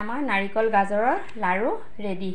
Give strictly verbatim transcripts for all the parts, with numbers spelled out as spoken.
আমাৰ নাৰিকল গাজৰৰ লাড়ু ৰেডি।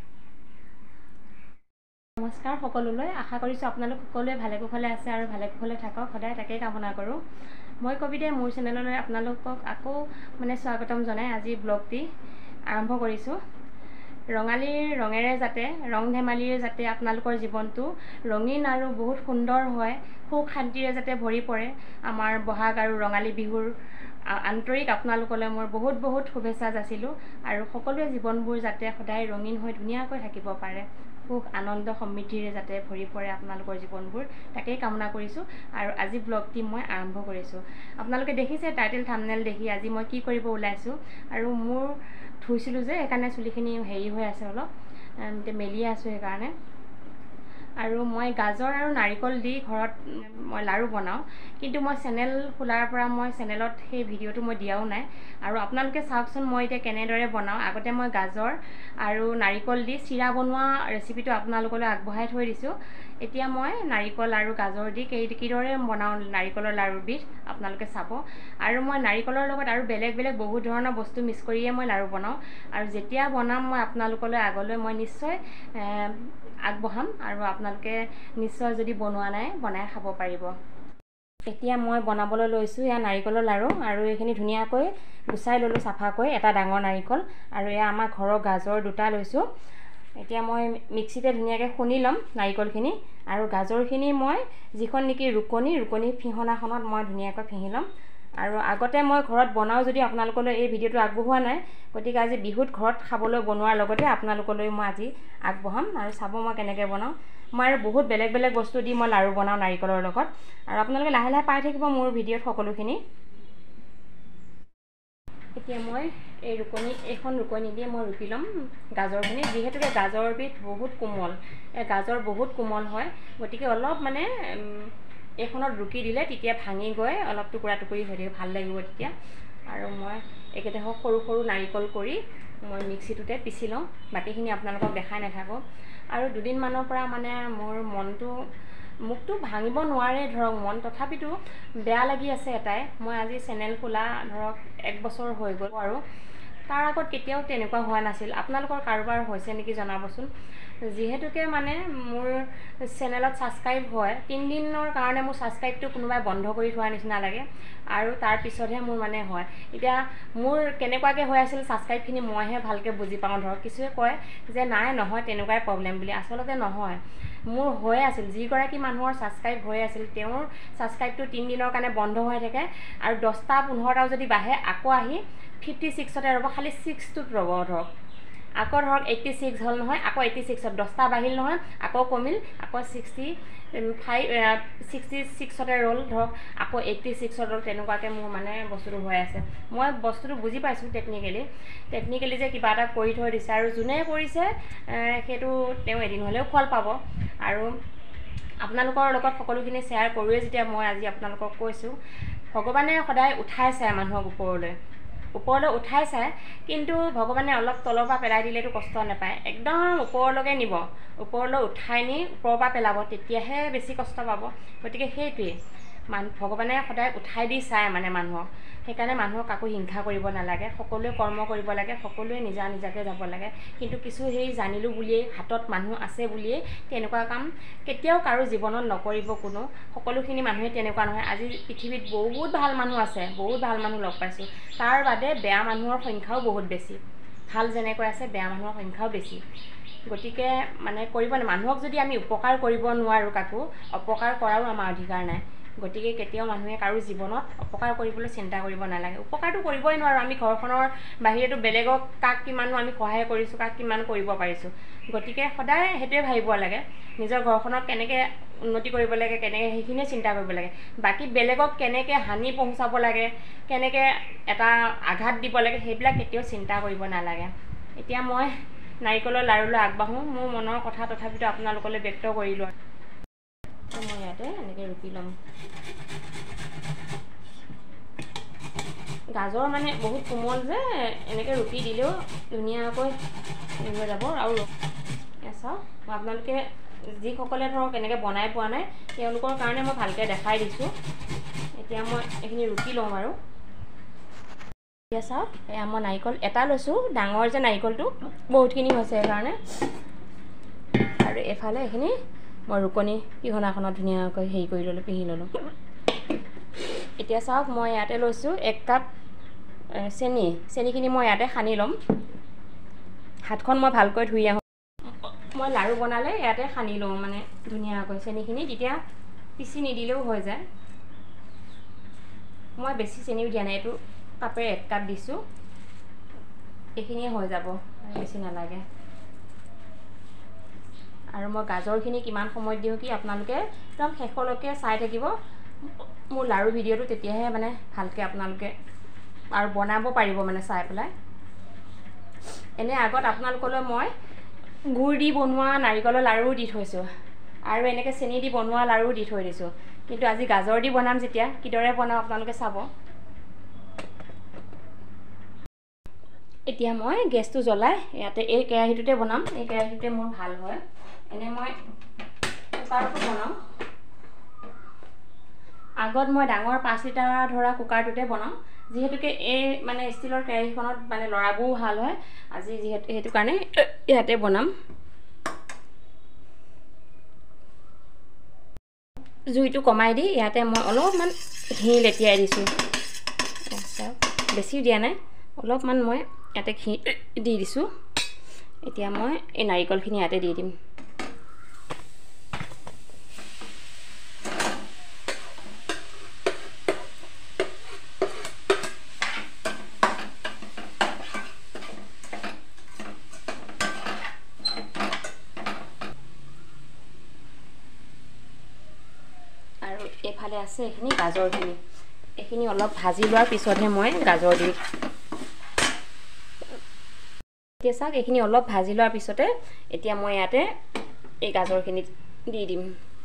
নমস্কাৰ সকলোলৈ, আশা কৰিছোঁ আপোনালোক সকলোৱে ভালে কুশলে আছে আৰু ভালে কুশলে থাকক, সদায় তাকেই কামনা কৰোঁ। মই কবিতাই মোৰ চেনেললৈ আপোনালোকক আকৌ মানে স্বাগতম জনাই আজি ব্লগটি আৰম্ভ কৰিছোঁ। ৰঙালীৰ ৰঙেৰে যাতে ৰং ধেমালিৰে যাতে আপোনালোকৰ জীৱনটো ৰঙীন আৰু বহুত সুন্দৰ হয়, সুখ শান্তিৰে যাতে ভৰি পৰে। আমাৰ বহাগ আৰু ৰঙালী বিহুৰ আন্তৰিক আপোনালোকলৈ মোৰ বহুত বহুত শুভেচ্ছা যাচিলোঁ আৰু সকলোৱে জীৱনবোৰ যাতে সদায় ৰঙীন হৈ ধুনীয়াকৈ থাকিব পাৰে, সুখ আনন্দ সমৃদ্ধিৰে যাতে ভৰি পৰে আপোনালোকৰ জীৱনবোৰ, তাকেই কামনা কৰিছোঁ। আৰু আজি ব্লগটি মই আৰম্ভ কৰিছোঁ। আপোনালোকে দেখিছে টাইটেল থাম্বনেইল দেখি আজি মই কি কৰিব ওলাইছোঁ। আৰু মোৰ ধুইছিলোঁ যে সেইকাৰণে চুলিখিনি হেৰি হৈ আছে, অলপ মেলিয়ে আছোঁ সেইকাৰণে। আৰু মই গাজৰ আৰু নাৰিকল দি ঘৰত মই লাড়ু বনাওঁ, কিন্তু মই চেনেল খোলাৰ পৰা মই চেনেলত সেই ভিডিঅ'টো মই দিয়াও নাই। আৰু আপোনালোকে চাওকচোন মই এতিয়া কেনেদৰে বনাওঁ। আগতে মই গাজৰ আৰু নাৰিকল দি চিৰা বনোৱা ৰেচিপিটো আপোনালোকলৈ আগবঢ়াই থৈ দিছোঁ। এতিয়া মই নাৰিকল আৰু গাজৰ দি কিদৰে বনাওঁ নাৰিকলৰ লাড়ুবিধ আপোনালোকে চাব। আৰু মই নাৰিকলৰ লগত আৰু বেলেগ বেলেগ বহুত ধৰণৰ বস্তু মিক্স কৰিয়ে মই লাড়ু বনাওঁ। আৰু যেতিয়া বনাম মই আপোনালোকলৈ আগলৈ মই নিশ্চয় আগবঢ়াম আৰু আপোনালোকে নিশ্চয় যদি বনোৱা নাই বনাই খাব পাৰিব। এতিয়া মই বনাবলৈ লৈছোঁ এয়া নাৰিকলৰ লাড়ু, আৰু এইখিনি ধুনীয়াকৈ গুচাই ল'লোঁ চাফাকৈ, এটা ডাঙৰ নাৰিকল। আৰু এয়া আমাৰ ঘৰৰ গাজৰ দুটা লৈছোঁ। এতিয়া মই মিক্সিতে ধুনীয়াকৈ খুন্দি ল'ম নাৰিকলখিনি, আৰু গাজৰখিনি মই যিখন নেকি ৰুকনি ৰুকনি ফিহনাখনত মই ধুনীয়াকৈ ফিহি ল'ম। আৰু আগতে মই ঘৰত বনাওঁ যদিও আপোনালোকলৈ এই ভিডিঅ'টো আগবঢ়োৱা নাই, গতিকে আজি বিহুত ঘৰত খাবলৈ বনোৱাৰ লগতে আপোনালোকলৈ মই আজি আগবঢ়াম। আৰু চাব মই কেনেকৈ বনাওঁ। মই আৰু বহুত বেলেগ বেলেগ বস্তু দি মই লাড়ু বনাওঁ নাৰিকলৰ লগত, আৰু আপোনালোকে লাহে লাহে পাই থাকিব মোৰ ভিডিঅ'ত সকলোখিনি। এতিয়া মই এই ৰুকনি এইখন ৰুকনি দিয়ে মই ৰুকি ল'ম গাজৰখিনি, যিহেতুকে গাজৰবিধ বহুত কোমল, এই গাজৰ বহুত কোমল হয়, গতিকে অলপ মানে এইখনত ৰুকি দিলে তেতিয়া ভাঙি গৈ অলপ টুকুৰা টুকুৰি হৈ থাকে, ভাল লাগিব তেতিয়া। আৰু মই একেডোখৰ সৰু সৰু নাৰিকল কৰি মই মিক্সিটোতে পিচি লওঁ, বাকীখিনি আপোনালোকক দেখাই নাথাকোঁ। আৰু দুদিনমানৰ পৰা মানে মোৰ মনটো মোকতো ভাঙিব নোৱাৰে ধৰক মন, তথাপিতো বেয়া লাগি আছে এটাই। মই আজি চেনেল খোলা ধৰক এক বছৰ হৈ গ'ল, আৰু তাৰ আগত কেতিয়াও তেনেকুৱা হোৱা নাছিল। আপোনালোকৰ কাৰোবাৰ হৈছে নেকি জনাবচোন। যিহেতুকে মানে মোৰ চেনেলত ছাবস্ক্ৰাইব হয়, তিনিদিনৰ কাৰণে মোৰ ছাবস্ক্ৰাইবটো কোনোবাই বন্ধ কৰি থোৱাৰ নিচিনা লাগে, আৰু তাৰপিছতহে মোৰ মানে হয়। এতিয়া মোৰ কেনেকুৱাকৈ হৈ আছিল ছাবস্ক্ৰাইবখিনি মইহে ভালকৈ বুজি পাওঁ। ধৰক কিছুৱে কয় যে নাই নহয় তেনেকুৱাই প্ৰব্লেম বুলি, আচলতে নহয়, মোৰ হৈ আছিল। যিগৰাকী মানুহৰ ছাবস্ক্ৰাইব হৈ আছিল তেওঁৰ ছাবস্ক্ৰাইবটো তিনিদিনৰ কাৰণে বন্ধ হৈ থাকে, আৰু দহটা পোন্ধৰটাও যদি বাঢ়ে আকৌ আহি ফিফটি ছিক্সতে ৰ'ব, খালি ছিক্সটোত ৰ'ব। ধৰক আকৌ ধৰক এইট্টি ছিক্স হ'ল নহয়, আকৌ এইট্টি ছিক্সত দহটা বাঢ়িল নহয়, আকৌ কমিল, আকৌ ছিক্সটি ফাইভ ছিক্সটি ছিক্সতে ৰ'ল, ধৰক আকৌ এইট্টি ছিক্সত ৰ'ল। তেনেকুৱাকৈ মোৰ মানে বস্তুটো হৈ আছে। মই বস্তুটো বুজি পাইছোঁ টেকনিকেলি টেকনিকেলি যে কিবা এটা কৰি থৈ দিছে, আৰু যোনে কৰিছে সেইটো তেওঁ এদিন হ'লেও ফল পাব। আৰু আপোনালোকৰ লগত সকলোখিনি শ্বেয়াৰ কৰোঁৱে যেতিয়া মই আজি আপোনালোকক কৈছোঁ, ভগৱানে সদায় উঠাই চায় মানুহক ওপৰলৈ ওপৰলৈ উঠাই চায়, কিন্তু ভগৱানে অলপ তলৰ পৰা পেলাই দিলেতো কষ্ট নাপায়, একদম ওপৰলৈকে নিব, ওপৰলৈ উঠাই নি ওপৰৰ পৰা পেলাব, তেতিয়াহে বেছি কষ্ট পাব। গতিকে সেইটোৱেই মানুহ ভগৱানে সদায় উঠাই দি চায় মানে মানুহক। সেইকাৰণে মানুহক কাকো হিংসা কৰিব নালাগে, সকলোৱে কৰ্ম কৰিব লাগে, সকলোৱে নিজা নিজাকৈ যাব লাগে। কিন্তু কিছু সেই জানিলোঁ বুলিয়েই, হাতত মানুহ আছে বুলিয়েই তেনেকুৱা কাম কেতিয়াও কাৰো জীৱনত নকৰিব কোনো। সকলোখিনি মানুহে তেনেকুৱা নহয়। আজি পৃথিৱীত বহুত ভাল মানুহ আছে, বহুত ভাল মানুহ লগ পাইছোঁ, তাৰ বাদে বেয়া মানুহৰ সংখ্যাও বহুত বেছি। ভাল যেনেকৈ আছে বেয়া মানুহৰ সংখ্যাও বেছি। গতিকে মানে কৰিব নাই, মানুহক যদি আমি উপকাৰ কৰিব নোৱাৰোঁ, কাকো অপকাৰ কৰাৰো আমাৰ অধিকাৰ নাই। গতিকে কেতিয়াও মানুহে কাৰো জীৱনত অপকাৰ কৰিবলৈ চিন্তা কৰিব নালাগে। উপকাৰটো কৰিবই নোৱাৰোঁ আমি, ঘৰখনৰ বাহিৰেতো বেলেগক কাক কিমানো আমি সহায় কৰিছোঁ, কাক কিমান কৰিব পাৰিছোঁ। গতিকে সদায় সেইটোৱে ভাবিব লাগে, নিজৰ ঘৰখনক কেনেকৈ উন্নতি কৰিব লাগে, কেনেকৈ সেইখিনিয়ে চিন্তা কৰিব লাগে। বাকী বেলেগক কেনেকৈ হানি পহুচাব লাগে, কেনেকৈ এটা আঘাত দিব লাগে, সেইবিলাক কেতিয়াও চিন্তা কৰিব নালাগে। এতিয়া মই নাৰিকলৰ লাড়ুলৈ আগবাঢ়োঁ, মোৰ মনৰ কথা তথাপিতো আপোনালোকলৈ ব্যক্ত কৰিলোঁ। মই ইয়াতে এনেকৈ ৰুকি ল'ম। গাজৰ মানে বহুত কোমল যে, এনেকৈ ৰুকি দিলেও ধুনীয়াকৈ হৈ যাব। আৰু চাওক, মই আপোনালোকে যিসকলে ধৰক এনেকৈ বনাই পোৱা নাই তেওঁলোকৰ কাৰণে মই ভালকৈ দেখাই দিছোঁ। এতিয়া মই এইখিনি ৰুকি লওঁ বাৰু। এতিয়া চাওক এয়া মই নাৰিকল এটা লৈছোঁ ডাঙৰ যে নাৰিকলটো বহুতখিনি হৈছে সেইকাৰণে আৰু এফালে এইখিনি মই ৰুকনি পিহনাখনত ধুনীয়াকৈ হেৰি কৰি ল'লোঁ পিহি ল'লোঁ এতিয়া চাওক মই ইয়াতে লৈছোঁ এক কাপ চেনি চেনিখিনি মই ইয়াতে সানি ল'ম হাতখন মই ভালকৈ ধুই আহোঁ মই লাড়ু বনালে ইয়াতে সানি লওঁ মানে ধুনীয়াকৈ চেনিখিনি তেতিয়া পিচি নিদিলেও হৈ যায় মই বেছি চেনিও দিয়া নাই এইটো কাপেৰে এক কাপ দিছোঁ এইখিনিয়ে হৈ যাব বেছি নালাগে আৰু মই গাজৰখিনি কিমান সময়ত দিওঁ কি আপোনালোকে একদম শেষলৈকে চাই থাকিব মোৰ লাড়ু ভিডিঅ'টো তেতিয়াহে মানে ভালকৈ আপোনালোকে আৰু বনাব পাৰিব মানে চাই পেলাই এনে আগত আপোনালোকলৈ মই গুড় দি বনোৱা নাৰিকলৰ লাড়ু দি থৈছোঁ আৰু এনেকৈ চেনি দি বনোৱা লাড়ু দি থৈ দিছোঁ কিন্তু আজি গাজৰ দি বনাম যেতিয়া কিদৰে বনাওঁ আপোনালোকে চাব এতিয়া মই গেছটো জ্বলাই ইয়াতে এই কেৰাহীটোতে বনাম এই কেৰাহীটোতে মোৰ ভাল হয় এনে মই কুকাৰটো বনাওঁ আগত মই ডাঙৰ পাঁচ লিটাৰ ধৰা কুকাৰটোতে বনাওঁ যিহেতুকে এই মানে ষ্টিলৰ কেৰাহীখনত মানে লৰাবোও ভাল হয় আজি যিহেতু সেইটো কাৰণে ইয়াতে বনাম জুইটো কমাই দি ইয়াতে মই অলপমান ঘি লেটিয়াই দিছোঁ বেছি দিয়া নাই অলপমান মই ইয়াতে ঘি দি দিছোঁ এতিয়া মই এই নাৰিকলখিনি ইয়াতে দি দিম আৰু এফালে আছে এইখিনি গাজৰখিনি এইখিনি অলপ ভাজি লোৱাৰ পিছতহে মই গাজৰ দিম এতিয়া চাওক এইখিনি অলপ ভাজি লোৱাৰ পিছতে এতিয়া মই ইয়াতে এই গাজৰখিনি দি দিম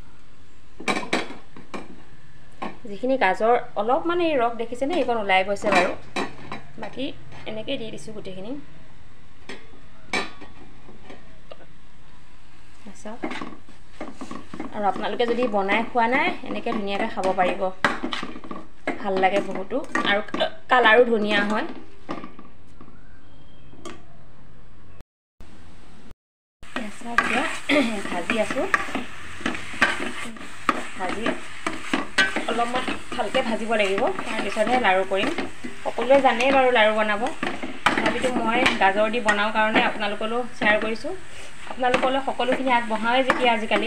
যিখিনি গাজৰ অলপ মানে এই ৰস দেখিছেনে এইকণ ওলাই গৈছে বাৰু বাকী এনেকৈ দি দিছোঁ গোটেইখিনি চাওক আৰু আপোনালোকে যদি বনাই খোৱা নাই এনেকৈ ধুনীয়াকৈ খাব পাৰিব ভাল লাগে বহুতো আৰু কালাৰো ধুনীয়া হয় ভাজি আছোঁ ভাজি অলপমান ভালকৈ ভাজিব লাগিব তাৰপিছতহে লাড়ু কৰিম সকলোৱে জানেই বাৰু লাড়ু বনাব তথাপিতো মই গাজৰ দি বনাওঁ কাৰণে আপোনালোকলৈও শ্বেয়াৰ কৰিছোঁ আপোনালোকলৈ সকলোখিনি আগবঢ়াওঁৱে যেতিয়া আজিকালি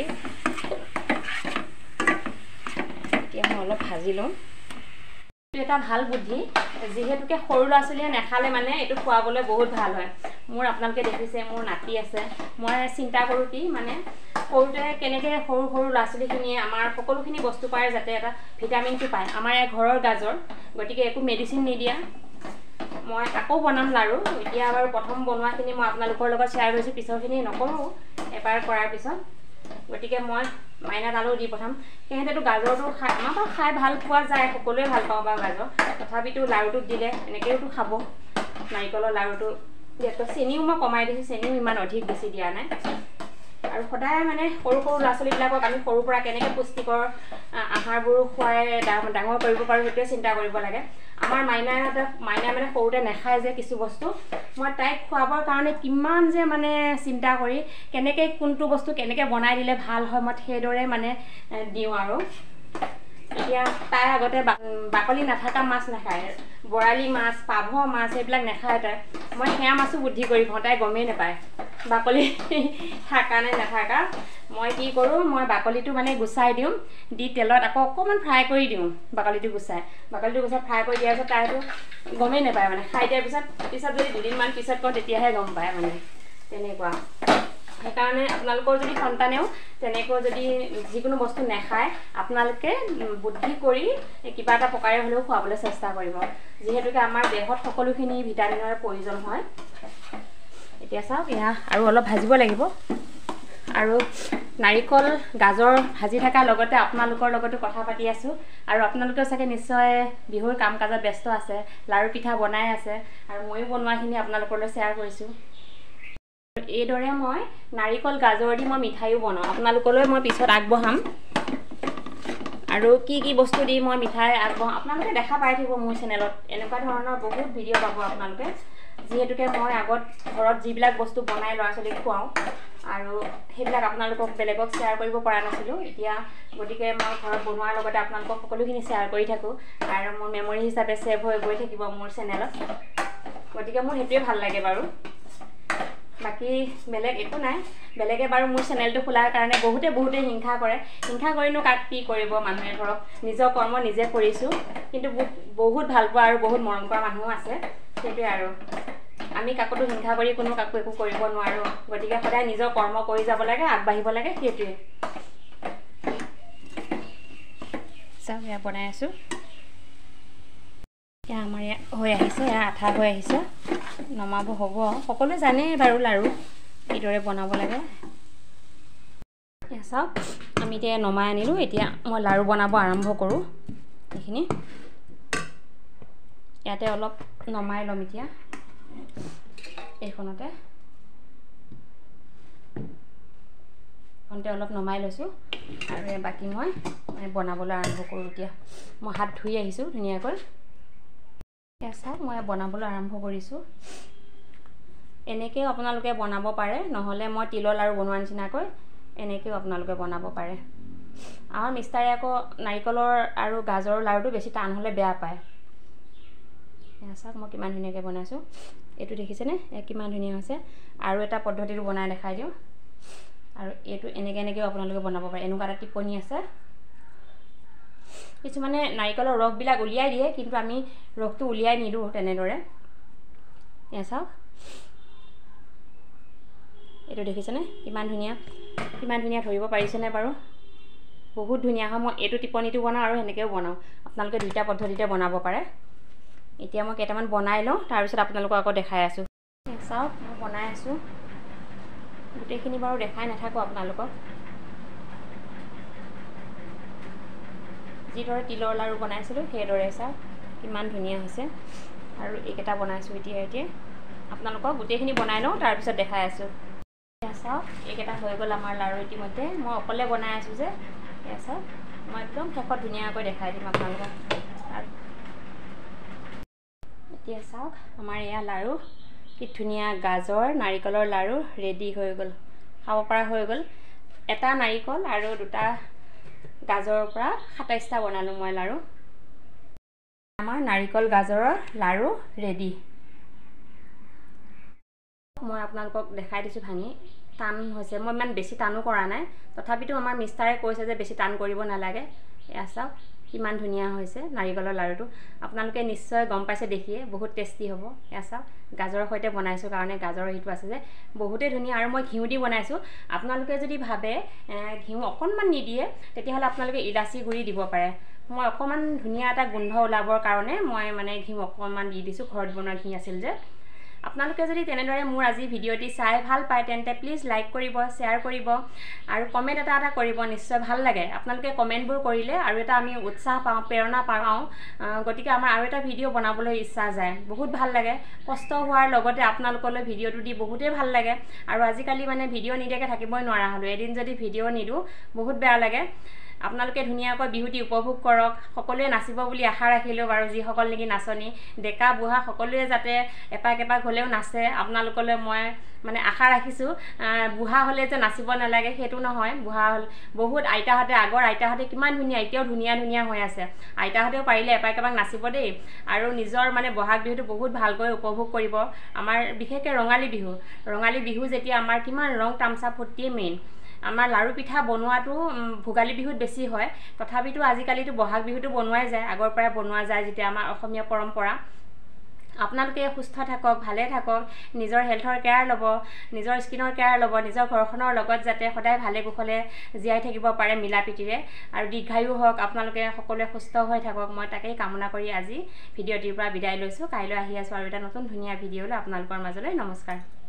এতিয়া মই অলপ ভাজি লওঁ এটা ভাল বুদ্ধি যেহেতুকে সৰু ল'ৰা ছোৱালীয়ে নাখালে মানে এইটো খুৱাবলৈ বহুত ভাল হয় মোৰ আপোনালোকে দেখিছে মোৰ নাতি আছে মই চিন্তা কৰোঁ কি মানে সৰুতে কেনেকৈ সৰু সৰু ল'ৰা ছোৱালীখিনিয়ে আমাৰ সকলোখিনি বস্তু পায় যাতে এটা ভিটামিনটো পায় আমাৰ ইয়াৰ ঘৰৰ গাজৰ গতিকে একো মেডিচিন নিদিয়া মই আকৌ বনাম লাড়ু এতিয়া বাৰু প্ৰথম বনোৱাখিনি মই আপোনালোকৰ লগত শ্বেয়াৰ কৰিছোঁ পিছৰখিনি নকৰোঁ এবাৰ কৰাৰ পিছত গতিকে মই মাইনাত আলু দি পঠাম সিহঁতেতো গাজৰটো খাই আমাৰ বাৰু খাই ভাল পোৱা যায় সকলোৱে ভাল পাওঁ বাৰু গাজৰ তথাপিতো লাড়ুটোত দিলে এনেকৈওতো খাব নাৰিকলৰ লাড়ুটো যিহেতু চেনিও মই কমাই দিছোঁ চেনিও ইমান অধিক বেছি দিয়া নাই আৰু সদায় মানে সৰু সৰু ল'ৰা ছোৱালীবিলাকক আমি সৰুৰ পৰা কেনেকৈ পুষ্টিকৰ আহাৰবোৰ খুৱাই ডাঙৰ কৰিব পাৰোঁ সেইটোৱে চিন্তা কৰিব লাগে আমাৰ মাইনাহঁতে মাইনাই মানে সৰুতে নাখায় যে কিছু বস্তু মই তাইক খুৱাবৰ কাৰণে কিমান যে মানে চিন্তা কৰি কেনেকৈ কোনটো বস্তু কেনেকৈ বনাই দিলে ভাল হয় মই সেইদৰে মানে দিওঁ আৰু এতিয়া তাই আগতে বাকলি নাথাকা মাছ নাখায় বৰালি মাছ পাভ মাছ এইবিলাক নাখায় তাই মই সেয়া মাছো বুদ্ধি কৰি খাওঁ তাই গমেই নাপায় বাকলি থাকা নে নাথাকা মই কি কৰোঁ মই বাকলিটো মানে গুচাই দিওঁ দি তেলত আকৌ অকণমান ফ্ৰাই কৰি দিওঁ বাকলিটো গুচাই বাকলিটো গুচাই ফ্ৰাই কৰি দিয়াৰ পিছত তাইতো গমেই নাপায় মানে খাই দিয়াৰ পিছত পিছত যদি দুদিনমান পিছত কওঁ তেতিয়াহে গম পায় মানে তেনেকুৱা সেইকাৰণে আপোনালোকৰ যদি সন্তানেও তেনেকৈ যদি যিকোনো বস্তু নাখায় আপোনালোকে বুদ্ধি কৰি কিবা এটা প্ৰকাৰে হ'লেও খুৱাবলৈ চেষ্টা কৰিব যিহেতুকে আমাৰ দেহত সকলোখিনি ভিটামিনৰ প্ৰয়োজন হয় এতিয়া চাওক এয়া আৰু অলপ ভাজিব লাগিব আৰু নাৰিকল গাজৰ ভাজি থকাৰ লগতে আপোনালোকৰ লগতো কথা পাতি আছোঁ আৰু আপোনালোকেও চাগে নিশ্চয় বিহুৰ কাম কাজত ব্যস্ত আছে লাড়ু পিঠা বনাই আছে আৰু ময়ো বনোৱাখিনি আপোনালোকলৈ শ্বেয়াৰ কৰিছোঁ এইদৰে মই নাৰিকল গাজৰ দি মই মিঠাইও বনাওঁ আপোনালোকলৈ মই পিছত আগবঢ়াম আৰু কি কি বস্তু দি মই মিঠাই আগবঢ়াওঁ আপোনালোকে দেখা পাই থাকিব মোৰ চেনেলত এনেকুৱা ধৰণৰ বহুত ভিডিঅ' পাব আপোনালোকে যিহেতুকে মই আগত ঘৰত যিবিলাক বস্তু বনাই ল'ৰা ছোৱালীক খুৱাওঁ আৰু সেইবিলাক আপোনালোকক বেলেগক শ্বেয়াৰ কৰিব পৰা নাছিলোঁ এতিয়া গতিকে মই ঘৰত বনোৱাৰ লগতে আপোনালোকক সকলোখিনি শ্বেয়াৰ কৰি থাকোঁ আৰু মোৰ মেমৰি হিচাপে ছেভ হৈ গৈ থাকিব মোৰ চেনেলত গতিকে মোৰ সেইটোৱে ভাল লাগে বাৰু বাকি বেলেগ একো নাই বেলেগে বাৰু মোৰ চেনেলটো খোলাৰ কাৰণে বহুতে বহুতে হিংসা কৰে হিংসা কৰিনো কাক কি কৰিব মানুহে ধৰক নিজৰ কৰ্ম নিজে কৰিছোঁ কিন্তু বহুত ভাল পোৱা আৰু বহুত মৰম কৰা মানুহো আছে সেইটোৱে আৰু আমি কাকতো হিংসা কৰি কোনো কাকো একো কৰিব নোৱাৰোঁ গতিকে সদায় নিজৰ কৰ্ম কৰি যাব লাগে আগবাঢ়িব লাগে সেইটোৱে চাওক এয়া বনাই আছোঁ এতিয়া আমাৰ ইয়াত হৈ আহিছে এয়া আঠা হৈ আহিছে নমাব হ'ব সকলোৱে জানেই বাৰু লাড়ু কিদৰে বনাব লাগে এয়া চাওক আমি এতিয়া নমাই আনিলোঁ এতিয়া মই লাড়ু বনাব আৰম্ভ কৰোঁ এইখিনি ইয়াতে অলপ নমাই ল'ম এতিয়া এইখনতে এইখনতে অলপ নমাই লৈছোঁ আৰু বাকী মই বনাবলৈ আৰম্ভ কৰোঁ এতিয়া মই হাত ধুই আহিছোঁ ধুনীয়াকৈ এয়া চাওক মই বনাবলৈ আৰম্ভ কৰিছোঁ এনেকৈও আপোনালোকে বনাব পাৰে নহ'লে মই তিলৰ লাড়ু বনোৱাৰ নিচিনাকৈ এনেকৈও আপোনালোকে বনাব পাৰে আমাৰ মিষ্টাৰে আকৌ নাৰিকলৰ আৰু গাজৰৰ লাড়ুটো বেছি টান হ'লে বেয়া পায় এয়া চাওক মই কিমান ধুনীয়াকৈ বনাইছোঁ এইটো দেখিছেনে কিমান ধুনীয়া হৈছে আৰু এটা পদ্ধতিটো বনাই দেখাই দিওঁ আৰু এইটো এনেকৈ এনেকৈও আপোনালোকে বনাব পাৰে এনেকুৱা এটা টিপনি আছে কিছুমানে নাৰিকলৰ ৰসবিলাক উলিয়াই দিয়ে কিন্তু আমি ৰসটো উলিয়াই নিদিওঁ তেনেদৰে এয়া চাওক এইটো দেখিছেনে কিমান ধুনীয়া কিমান ধুনীয়া ধৰিব পাৰিছেনে বাৰু বহুত ধুনীয়া হয় মই এইটো টিপনিটো বনাওঁ আৰু সেনেকৈও বনাওঁ আপোনালোকে দুইটা পদ্ধতিতে বনাব পাৰে এতিয়া মই কেইটামান বনাই লওঁ তাৰপিছত আপোনালোকক আকৌ দেখাই আছোঁ চাওক মই বনাই আছোঁ গোটেইখিনি বাৰু দেখাই নাথাকোঁ আপোনালোকক যিদৰে তিলৰ লাড়ু বনাইছিলোঁ সেইদৰে চাওক কিমান ধুনীয়া হৈছে আৰু এইকেইটা বনাইছোঁ এতিয়া এতিয়া আপোনালোকক গোটেইখিনি বনাই লওঁ তাৰপিছত দেখাই আছোঁ এয়া চাওক এইকেইটা হৈ গ'ল আমাৰ লাড়ু ইতিমধ্যে মই অকলে বনাই আছোঁ যে এয়া চাওক মই একদম শেষত ধুনীয়াকৈ দেখাই দিম আপোনালোকক আৰু এতিয়া চাওক আমাৰ এয়া লাড়ু কি ধুনীয়া গাজৰ নাৰিকলৰ লাড়ু ৰেডি হৈ গ'ল খাব পৰা হৈ গ'ল এটা নাৰিকল আৰু দুটা গাজৰৰ পৰা সাতাইছটা বনালোঁ মই লাড়ু আমাৰ নাৰিকল গাজৰৰ লাড়ু ৰেডি মই আপোনালোকক দেখাই দিছোঁ ভাঙি টান হৈছে মই ইমান বেছি টানো কৰা নাই তথাপিতো আমাৰ মিষ্টাৰে কৈছে যে বেছি টান কৰিব নালাগে এয়া চাওক কিমান ধুনীয়া হৈছে নাৰিকলৰ লাড়ুটো আপোনালোকে নিশ্চয় গম পাইছে দেখিয়ে বহুত টেষ্টি হ'ব এয়া চাওক গাজৰৰ সৈতে বনাইছোঁ কাৰণে গাজৰৰ হেৰিটো আছে যে বহুতেই ধুনীয়া আৰু মই ঘিউ দি বনাইছোঁ আপোনালোকে যদি ভাবে ঘিউ অকণমান নিদিয়ে তেতিয়াহ'লে আপোনালোকে ইলাচি গুড়ি দিব পাৰে মই অকণমান ধুনীয়া এটা গোন্ধ ওলাবৰ কাৰণে মই মানে ঘিউ অকণমান দি দিছোঁ ঘৰত বনোৱা ঘি আছিল যে আপোনালোকে যদি তেনেদৰে মোৰ আজি ভিডিঅ'টি চাই ভাল পায় তেন্তে প্লিজ লাইক কৰিব শ্বেয়াৰ কৰিব আৰু কমেণ্ট এটা এটা কৰিব নিশ্চয় ভাল লাগে আপোনালোকে কমেণ্টবোৰ কৰিলে আৰু এটা আমি উৎসাহ পাওঁ প্ৰেৰণা পাওঁ গতিকে আমাৰ আৰু এটা ভিডিঅ' বনাবলৈ ইচ্ছা যায় বহুত ভাল লাগে কষ্ট হোৱাৰ লগতে আপোনালোকলৈ ভিডিঅ'টো দি বহুতেই ভাল লাগে আৰু আজিকালি মানে ভিডিঅ' নিদিয়াকৈ থাকিবই নোৱাৰা হ'লোঁ এদিন যদি ভিডিঅ' নিদিওঁ বহুত বেয়া লাগে আপোনালোকে ধুনীয়াকৈ বিহুটি উপভোগ কৰক সকলোৱে নাচিব বুলি আশা ৰাখিলোঁ বাৰু যিসকল নেকি নাচনী ডেকা বুঢ়া সকলোৱে যাতে এপাক এপাক হ'লেও নাচে আপোনালোকলৈ মই মানে আশা ৰাখিছোঁ বুঢ়া হ'লে যে নাচিব নালাগে সেইটো নহয় বুঢ়া হ'ল বহুত আইতাহঁতে আগৰ আইতাহঁতে কিমান ধুনীয়া এতিয়াও ধুনীয়া ধুনীয়া হৈ আছে আইতাহঁতেও পাৰিলে এপাক এপাক নাচিব দেই আৰু নিজৰ মানে বহাগ বিহুটো বহুত ভালকৈ উপভোগ কৰিব আমাৰ বিশেষকৈ ৰঙালী বিহু ৰঙালী বিহু যেতিয়া আমাৰ কিমান ৰং তামচা ফূৰ্তিয়ে মেইন আমাৰ লাড়ু পিঠা বনোৱাটো ভোগালী বিহুত বেছি হয় তথাপিতো আজিকালিতো বহাগ বিহুটো বনোৱাই যায় আগৰ পৰাই বনোৱা যায় যেতিয়া আমাৰ অসমীয়া পৰম্পৰা আপোনালোকে সুস্থ থাকক ভালে থাকক নিজৰ হেলথৰ কেয়াৰ ল'ব নিজৰ স্কিনৰ কেয়াৰ ল'ব নিজৰ ঘৰখনৰ লগত যাতে সদায় ভালে কুশলে জীয়াই থাকিব পাৰে মিলা প্ৰীতিৰে আৰু দীৰ্ঘায়ু হওক আপোনালোকে সকলোৱে সুস্থ হৈ থাকক মই তাকেই কামনা কৰি আজি ভিডিঅ'টিৰ পৰা বিদায় লৈছোঁ কাইলৈ আহি আছোঁ আৰু এটা নতুন ধুনীয়া ভিডিঅ' লৈ আপোনালোকৰ মাজলৈ নমস্কাৰ।